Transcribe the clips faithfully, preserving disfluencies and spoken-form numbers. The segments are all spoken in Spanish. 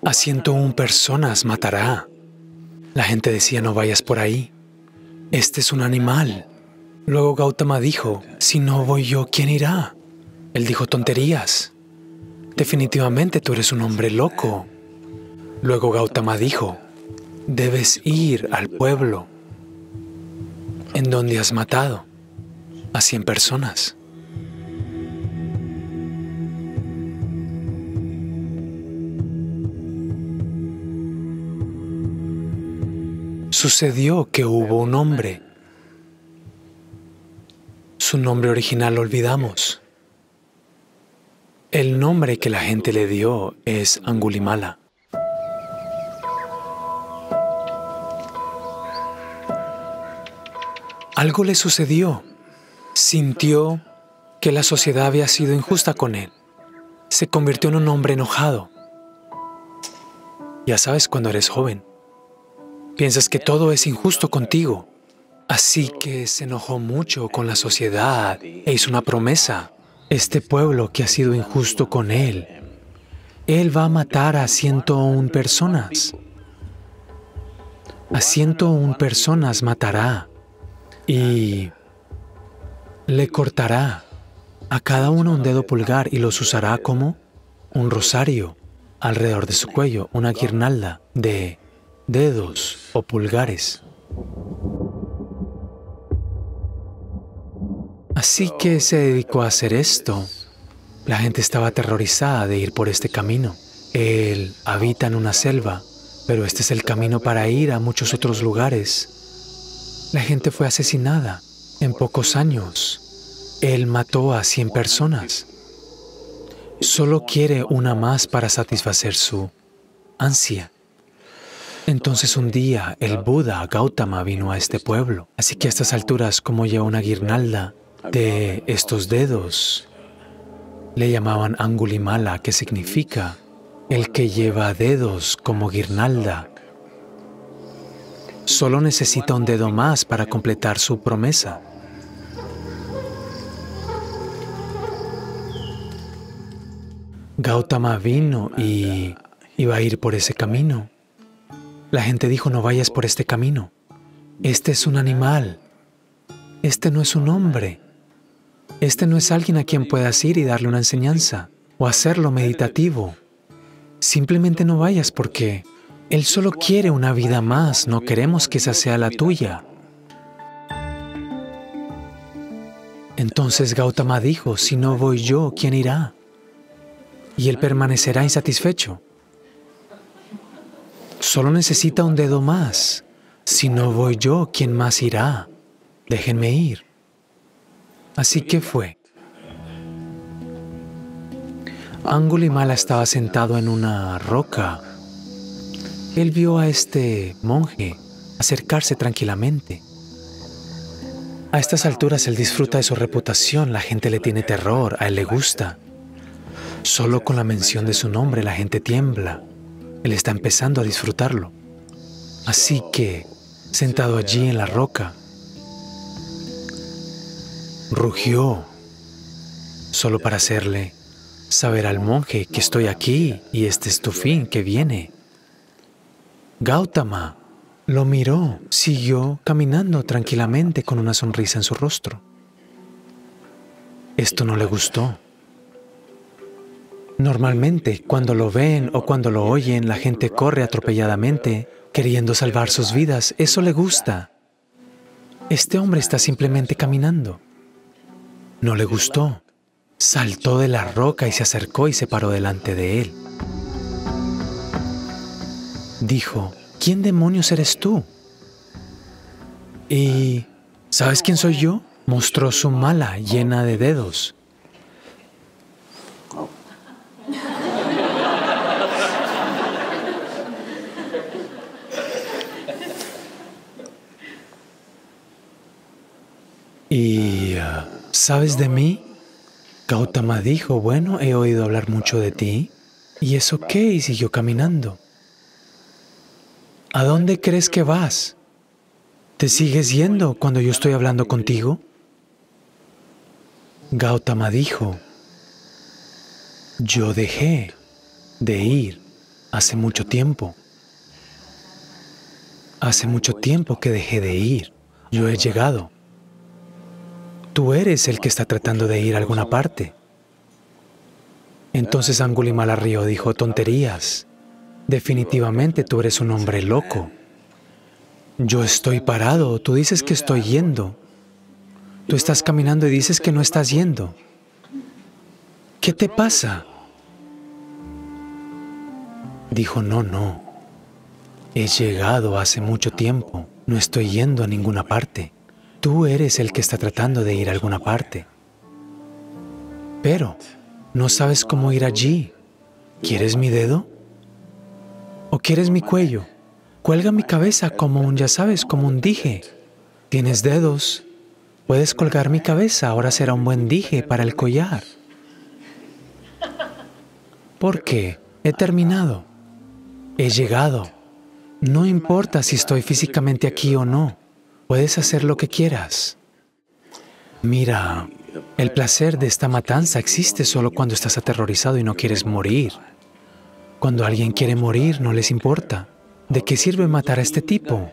A ciento una personas matará. La gente decía, no vayas por ahí. Este es un animal. Luego Gautama dijo, si no voy yo, ¿quién irá? Él dijo, tonterías. Definitivamente tú eres un hombre loco. Luego Gautama dijo, debes ir al pueblo en donde has matado a cien personas. Sucedió que hubo un hombre. Su nombre original lo olvidamos. El nombre que la gente le dio es Angulimala. Algo le sucedió. Sintió que la sociedad había sido injusta con él. Se convirtió en un hombre enojado. Ya sabes, cuando eres joven, piensas que todo es injusto contigo. Así que se enojó mucho con la sociedad e hizo una promesa. Este pueblo que ha sido injusto con él, él va a matar a ciento una personas. A ciento una personas matará y le cortará a cada uno un dedo pulgar y los usará como un rosario alrededor de su cuello, una guirnalda de dedos o pulgares. Así que se dedicó a hacer esto. La gente estaba aterrorizada de ir por este camino. Él habita en una selva, pero este es el camino para ir a muchos otros lugares. La gente fue asesinada en pocos años. Él mató a cien personas. Solo quiere una más para satisfacer su ansia. Entonces un día el Buda Gautama vino a este pueblo. Así que a estas alturas, como lleva una guirnalda de estos dedos, le llamaban Angulimala, que significa el que lleva dedos como guirnalda. Solo necesita un dedo más para completar su promesa. Gautama vino y iba a ir por ese camino. La gente dijo, no vayas por este camino. Este es un animal. Este no es un hombre. Este no es alguien a quien puedas ir y darle una enseñanza o hacerlo meditativo. Simplemente no vayas porque él solo quiere una vida más. No queremos que esa sea la tuya. Entonces Gautama dijo, si no voy yo, ¿quién irá? Y él permanecerá insatisfecho. Solo necesita un dedo más. Si no voy yo, ¿quién más irá? Déjenme ir. Así que fue. Angulimala estaba sentado en una roca. Él vio a este monje acercarse tranquilamente. A estas alturas él disfruta de su reputación, la gente le tiene terror, a él le gusta. Solo con la mención de su nombre la gente tiembla. Él está empezando a disfrutarlo. Así que, sentado allí en la roca, rugió, solo para hacerle saber al monje que estoy aquí y este es tu fin que viene. Gautama lo miró, siguió caminando tranquilamente con una sonrisa en su rostro. Esto no le gustó. Normalmente, cuando lo ven o cuando lo oyen, la gente corre atropelladamente, queriendo salvar sus vidas. Eso le gusta. Este hombre está simplemente caminando. No le gustó. Saltó de la roca y se acercó y se paró delante de él. Dijo, ¿quién demonios eres tú? Y, ¿sabes quién soy yo? Mostró su mala llena de dedos. Y, uh, ¿sabes de mí? Gautama dijo, bueno, he oído hablar mucho de ti. ¿Y eso qué? Y siguió caminando. ¿A dónde crees que vas? ¿Te sigues yendo cuando yo estoy hablando contigo? Gautama dijo, yo dejé de ir hace mucho tiempo. Hace mucho tiempo que dejé de ir. Yo he llegado. Tú eres el que está tratando de ir a alguna parte. Entonces Angulimala rió, dijo, tonterías. Definitivamente tú eres un hombre loco. Yo estoy parado, tú dices que estoy yendo. Tú estás caminando y dices que no estás yendo. ¿Qué te pasa? Dijo, no, no. He llegado hace mucho tiempo. No estoy yendo a ninguna parte. Tú eres el que está tratando de ir a alguna parte. Pero no sabes cómo ir allí. ¿Quieres mi dedo? ¿O quieres mi cuello? Cuelga mi cabeza como un, ya sabes, como un dije. Tienes dedos. Puedes colgar mi cabeza. Ahora será un buen dije para el collar. ¿Por qué? He terminado. He llegado. No importa si estoy físicamente aquí o no. Puedes hacer lo que quieras. Mira, el placer de esta matanza existe solo cuando estás aterrorizado y no quieres morir. Cuando alguien quiere morir, no les importa. ¿De qué sirve matar a este tipo?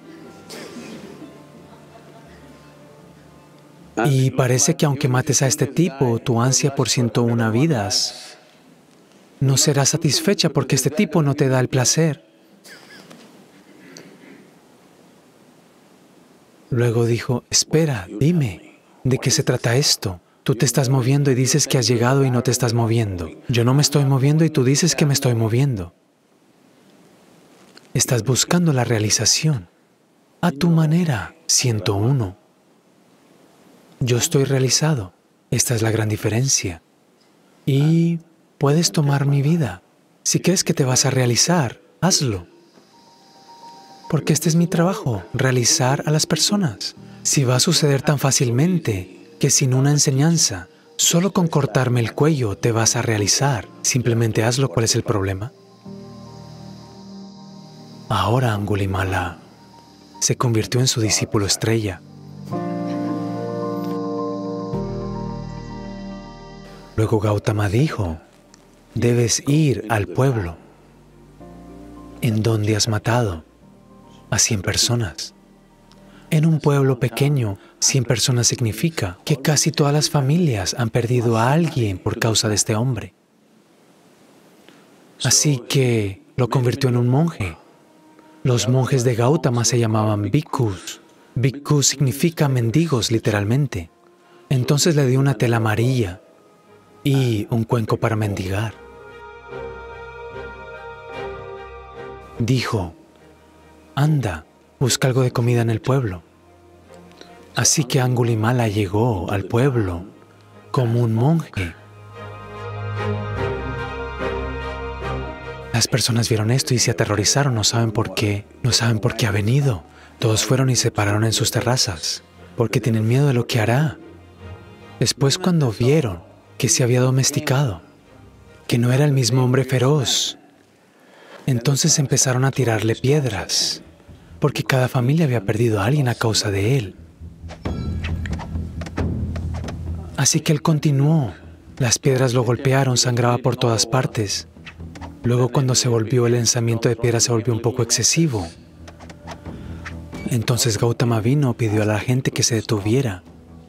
Y parece que aunque mates a este tipo, tu ansia por ciento una vidas no será satisfecha porque este tipo no te da el placer. Luego dijo, espera, dime, ¿de qué se trata esto? Tú te estás moviendo y dices que has llegado y no te estás moviendo. Yo no me estoy moviendo y tú dices que me estoy moviendo. Estás buscando la realización. A tu manera, ciento uno. Yo estoy realizado. Esta es la gran diferencia. Y puedes tomar mi vida. Si crees que te vas a realizar, hazlo. Porque este es mi trabajo, realizar a las personas. Si va a suceder tan fácilmente que sin una enseñanza, solo con cortarme el cuello te vas a realizar, simplemente hazlo, ¿cuál es el problema? Ahora Angulimala se convirtió en su discípulo estrella. Luego Gautama dijo, debes ir al pueblo en donde has matado a cien personas. En un pueblo pequeño, cien personas significa que casi todas las familias han perdido a alguien por causa de este hombre. Así que lo convirtió en un monje. Los monjes de Gautama se llamaban bhikkhus. Bhikkhu significa mendigos, literalmente. Entonces le dio una tela amarilla y un cuenco para mendigar. Dijo, anda, busca algo de comida en el pueblo. Así que Angulimala llegó al pueblo como un monje. Las personas vieron esto y se aterrorizaron, no saben por qué, no saben por qué ha venido. Todos fueron y se pararon en sus terrazas, porque tienen miedo de lo que hará. Después, cuando vieron que se había domesticado, que no era el mismo hombre feroz, entonces empezaron a tirarle piedras, porque cada familia había perdido a alguien a causa de él. Así que él continuó. Las piedras lo golpearon, sangraba por todas partes. Luego, cuando se volvió, el lanzamiento de piedras se volvió un poco excesivo. Entonces Gautama vino, pidió a la gente que se detuviera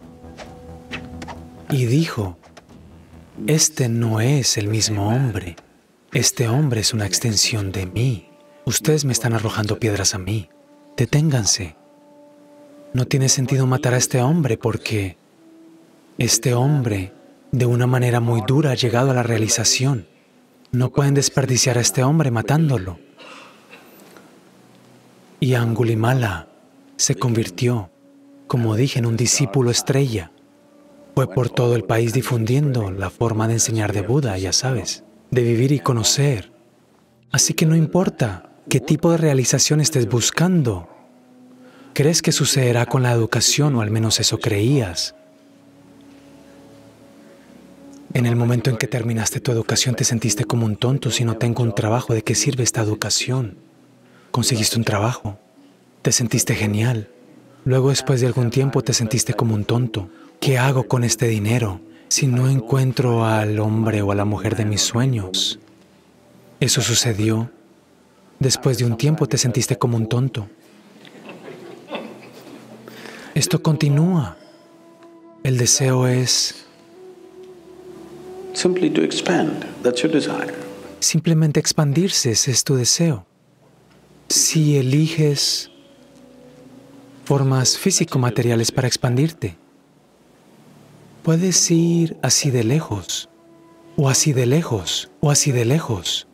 y dijo, este no es el mismo hombre. Este hombre es una extensión de mí. Ustedes me están arrojando piedras a mí. Deténganse. No tiene sentido matar a este hombre porque este hombre, de una manera muy dura, ha llegado a la realización. No pueden desperdiciar a este hombre matándolo. Y Angulimala se convirtió, como dije, en un discípulo estrella. Fue por todo el país difundiendo la forma de enseñar de Buda, ya sabes, de vivir y conocer. Así que no importa qué tipo de realización estés buscando. ¿Crees que sucederá con la educación, o al menos eso creías? En el momento en que terminaste tu educación te sentiste como un tonto. Si no tengo un trabajo, ¿de qué sirve esta educación? Conseguiste un trabajo, te sentiste genial. Luego, después de algún tiempo, te sentiste como un tonto. ¿Qué hago con este dinero si no encuentro al hombre o a la mujer de mis sueños? Eso sucedió. Después de un tiempo te sentiste como un tonto. Esto continúa. El deseo es Simply to expand. That's your desire. simplemente expandirse, ese es tu deseo. Si eliges formas físico-materiales para expandirte, puedes ir así de lejos, o así de lejos, o así de lejos.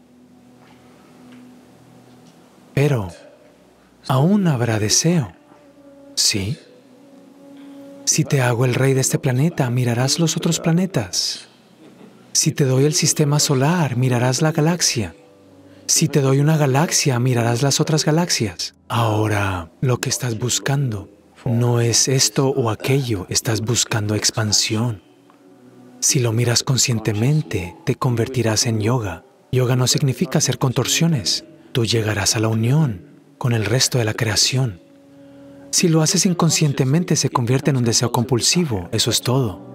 Pero aún habrá deseo, ¿sí? Si te hago el rey de este planeta, mirarás los otros planetas. Si te doy el sistema solar, mirarás la galaxia. Si te doy una galaxia, mirarás las otras galaxias. Ahora, lo que estás buscando no es esto o aquello, estás buscando expansión. Si lo miras conscientemente, te convertirás en yoga. Yoga no significa hacer contorsiones. Tú llegarás a la unión con el resto de la creación. Si lo haces inconscientemente, se convierte en un deseo compulsivo, eso es todo.